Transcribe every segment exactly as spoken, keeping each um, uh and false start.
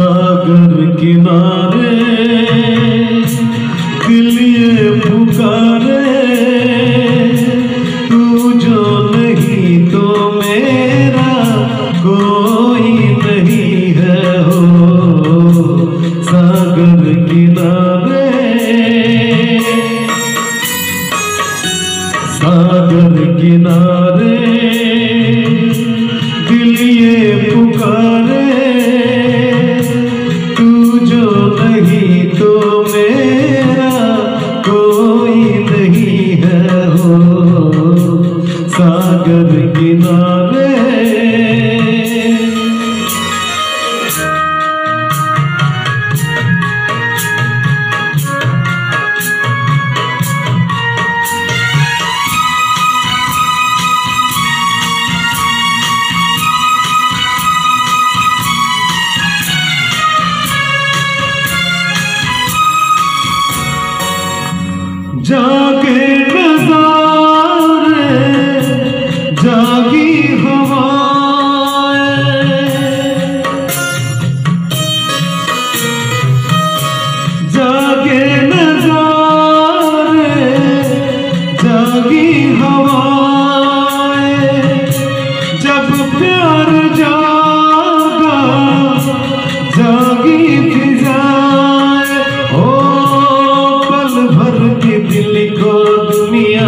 सागर किनारे दिल ये पुकारे, तू जो नहीं तो मेरा कोई नहीं है हो। सागर किनारे सागर किनारे दिल ये पुकारे, तू जो नहीं तो मेरा कोई नहीं है हो। सागर किनारे जागे नज़ारे जागी हवाएं, जागे नज़ारे जागी हवाएं, जब प्यार जागा जागी फिजाएं। ओ पल भर के दिल को दुनिया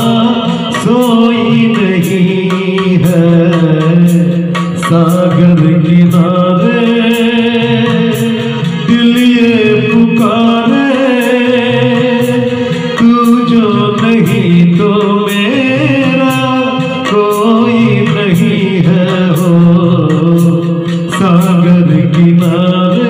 सोई नहीं है। सागर किनारे दिल ये पुकारे, तू जो नहीं तो मेरा कोई नहीं है हो। सागर किनारे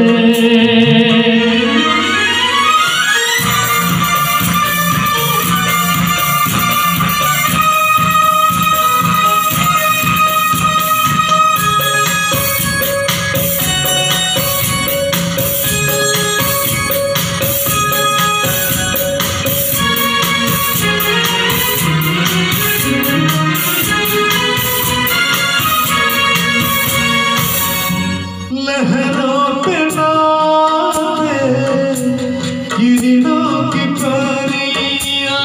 लहरों पे नाचे किरणों की परियां,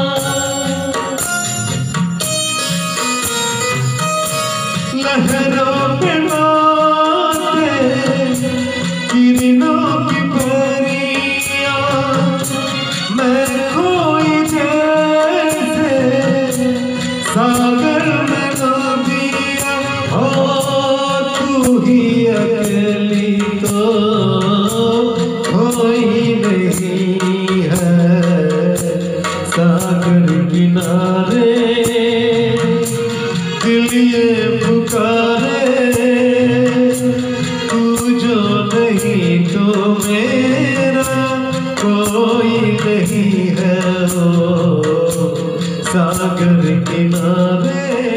लहरों पे नाचे किरणों की परियां। मैं खोई जैसे सागर में नदियां, हो तू ही अकेली तो कोई नहीं है। सागर किनारे दिल ये पुकारे, तू जो नहीं तो मेरा कोई नहीं है हो। सागर किनारे